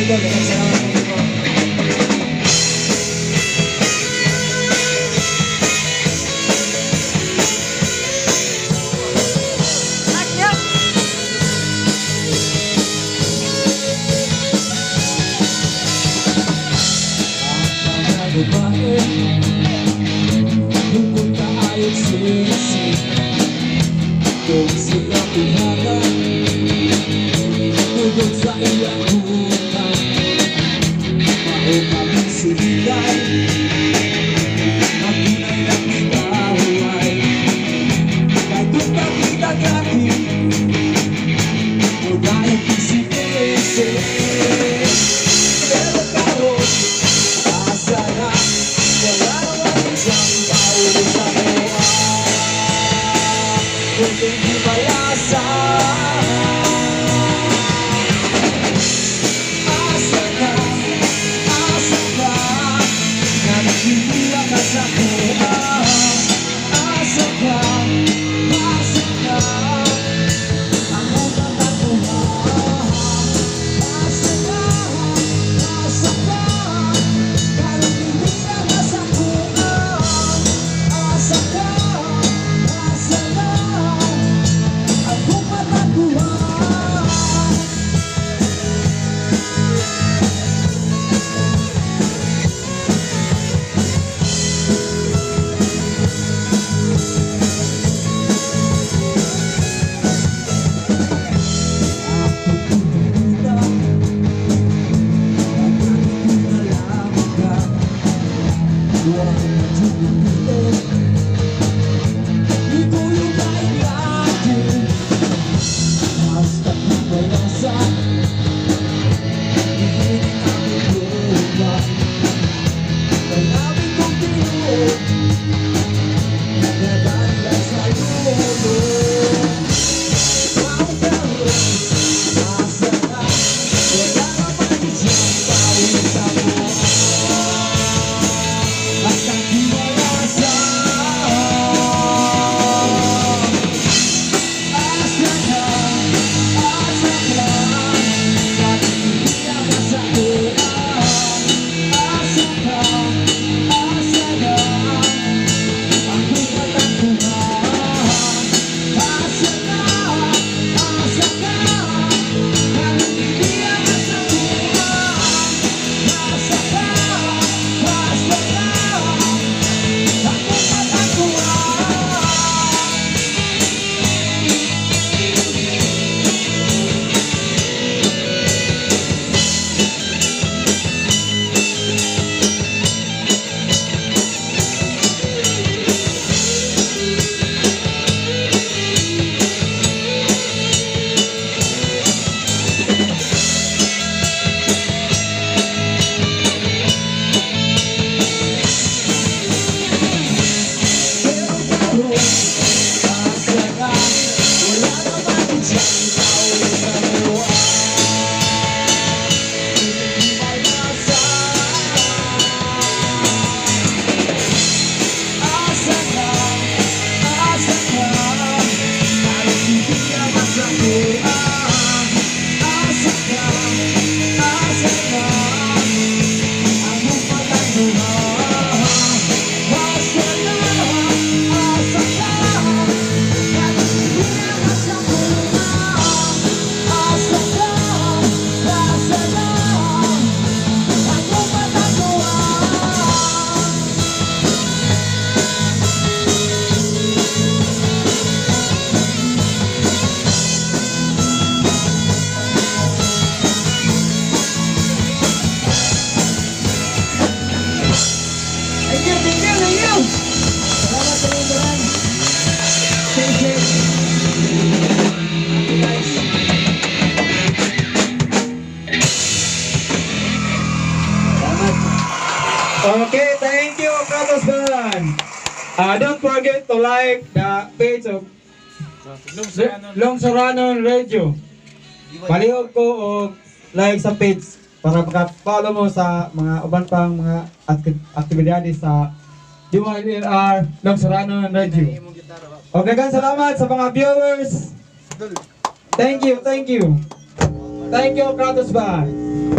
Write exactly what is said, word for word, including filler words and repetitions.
po, dagang salamat po po. Babae, bukod ka ayot sinisip kung sila pihagan tugod sa iyang hutang mao kaming siligay maginay lang ikahuay kahit kung kakita gani o dahil kisipese pero karon asa na wala naman isang paulit sa buwan kung hindi malasa asa ka, asa ka na nagsimula ka sa buwan asa ka, asa ka ang unang natuhan asa ka, asa ka parang hindi na nasa buwan asa ka, asa ka ang unang natuhan. Okay, thank you, Kratos Band. Uh, don't forget to like the page of Longsoranon Radio. Palihog ko o like sa page para maka-follow mo sa mga uban pang mga akti- aktibidades sa D Y L R Longsoranon Radio. Okay, kan salamat sa mga viewers. Thank you, thank you. Thank you, Kratos Band.